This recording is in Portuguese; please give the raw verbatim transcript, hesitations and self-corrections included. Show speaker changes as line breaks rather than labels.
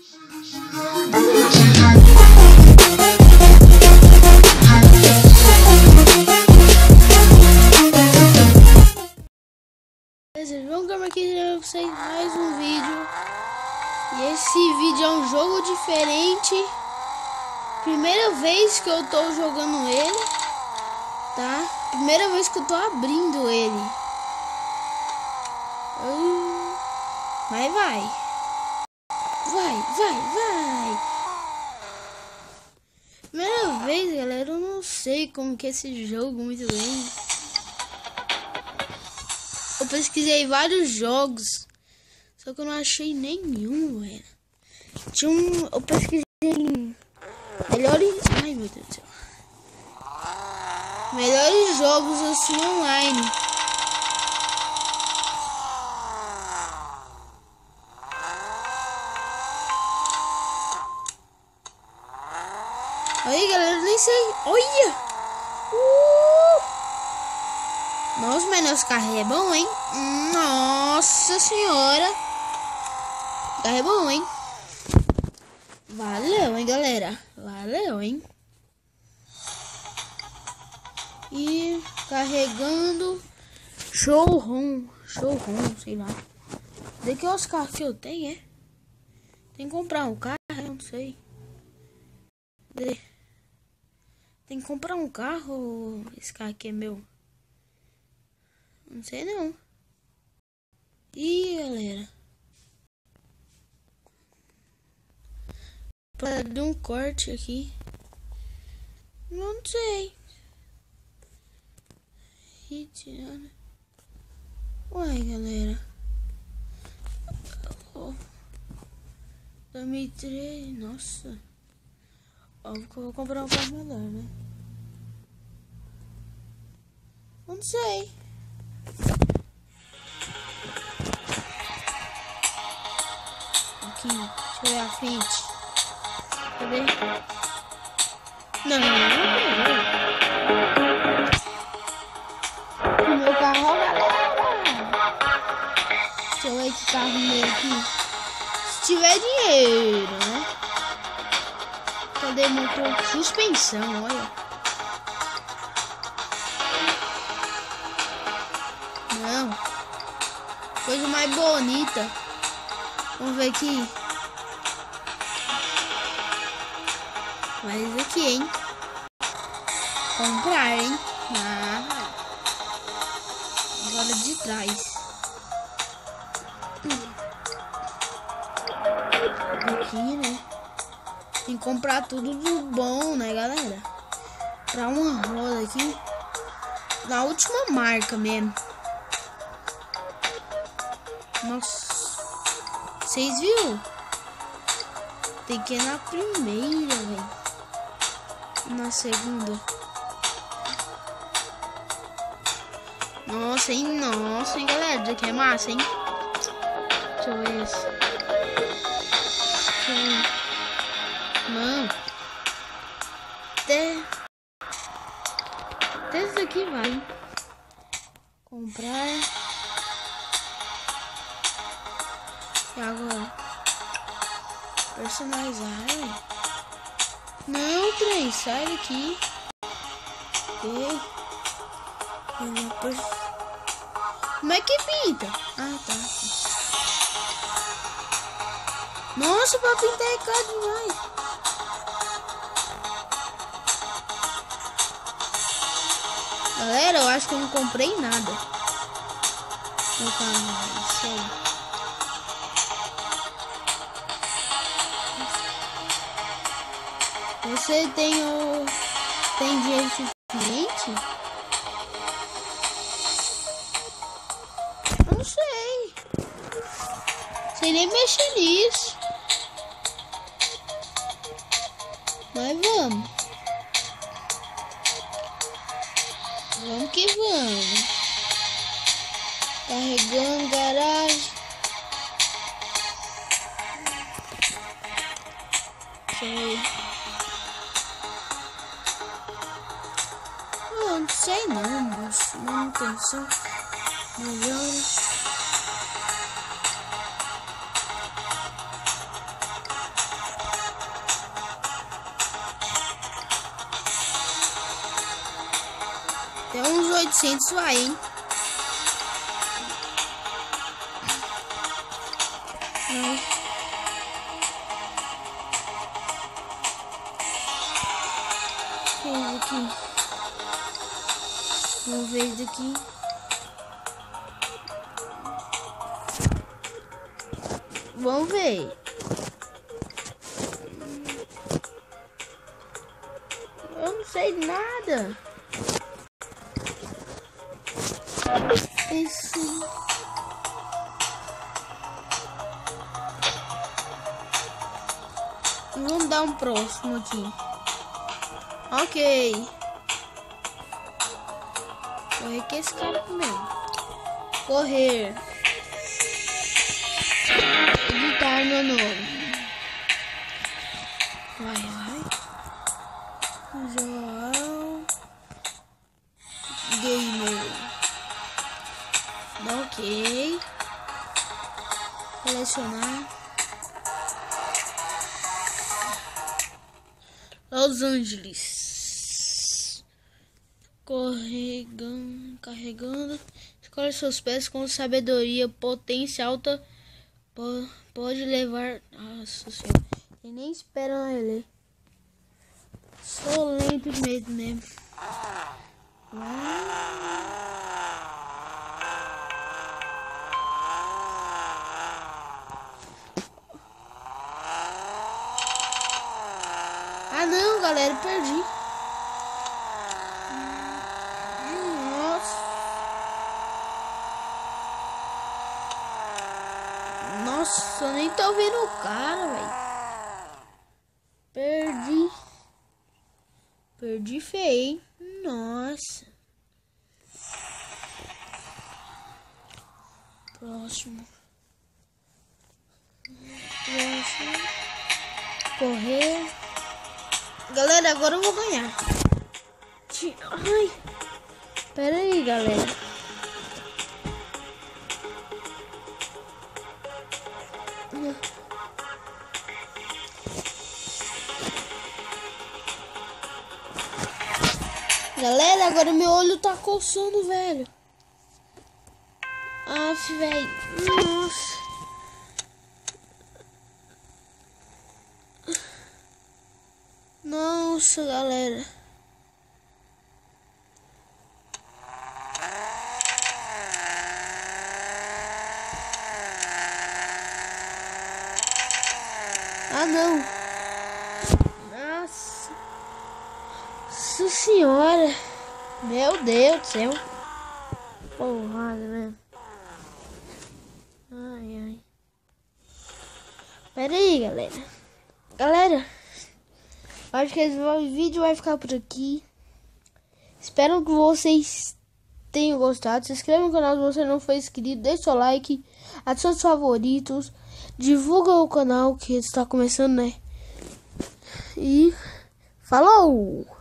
Vamos gravar aqui pra vocês mais um vídeo. E esse vídeo é um jogo diferente. Primeira vez que eu tô jogando ele, tá? Primeira vez que eu tô abrindo ele. Hum, Mas vai. Vai, vai, vai. Primeira vez, galera, eu não sei como que é esse jogo muito bem. Eu pesquisei vários jogos, só que eu não achei nenhum, velho. Tinha um... Eu pesquisei em... Melhores... Ai, meu Deus do céu. Melhores jogos assim online. Aí, galera, nem sei. Olha! Uh! Nossa, mas nosso carro é bom, hein? Nossa senhora! O carro é bom, hein? Valeu, hein, galera? Valeu, hein? E carregando showroom. Showroom, sei lá. Daqui é os carros que eu tenho, é? Tem que comprar um carro, eu não sei. Tem que comprar um carro ou esse carro aqui é meu? Não sei não. Ih, galera. Para dar um corte aqui. Não sei. E tirando. Uai, galera. Oh. dois mil e três. Nossa. Óbvio que eu vou comprar um carro melhor, né? Não sei. Aqui, deixa eu ver a frente. Cadê? Não, não, não. O meu carro, galera. Deixa eu ver que carro meu aqui. Se tiver dinheiro, né? Cadê motor? Suspensão, olha. Não. Coisa mais bonita. Vamos ver aqui. Mas aqui, hein? Comprar, hein? Ah. Agora de trás. Aqui, né? Tem que comprar tudo do bom, né, galera? Pra uma roda aqui. Da última marca mesmo. Nossa. Vocês viram? Tem que ir na primeira, velho. Na segunda. Nossa, hein? Nossa, hein, galera? Isso aqui é massa, hein? Deixa eu ver esse. Deixa eu ver. Mano. Até... Até esse aqui vai. Comprar. E agora? Personalizar. Não, trem, sai daqui. E... Como é que pinta? Ah, tá. Nossa, pra pintar é caro demais. Galera, eu acho que eu não comprei nada. Vou colocar isso aí. Você tem o... tem dinheiro suficiente? Eu não sei. Sei nem mexer nisso. Mas vamos. Vamos que vamos. Carregando garagem. Sei. Não sei não, moço. Manutenção. Melhor. oitocentos vai, hein? Não. Vamos aqui. Vamos ver isso daqui. Vamos ver. Eu não sei nada. Esse... Vamos dar um próximo aqui. Ok. Correr que esse cara mesmo. Correr. Editar meu nome. Vai, vai. João Gamer. Ok. Selecionar. Los Angeles. Corregando, carregando. Escolhe seus pés com sabedoria, potência alta. Pode levar. Nossa senhora. Eu nem espero ele. Sou lento mesmo, né? Ah não, galera, perdi. Nossa. Nossa, eu nem tô vendo o cara, velho. Perdi. Perdi feio, hein? Nossa. Próximo. Próximo. Correr. Galera, agora eu vou ganhar. Ai. Pera aí, galera. Galera, agora meu olho tá coçando, velho. Aff, velho. Nossa. Nossa, galera. Ah, não. Nossa. Nossa senhora. Meu Deus do céu. Porrada mesmo. Ai, ai. Pera aí, galera. Galera. Acho que esse vídeo vai ficar por aqui. Espero que vocês tenham gostado. Se inscreva no canal se você não for inscrito. Deixe seu like. Adicione os favoritos. Divulga o canal que está começando, né? E falou!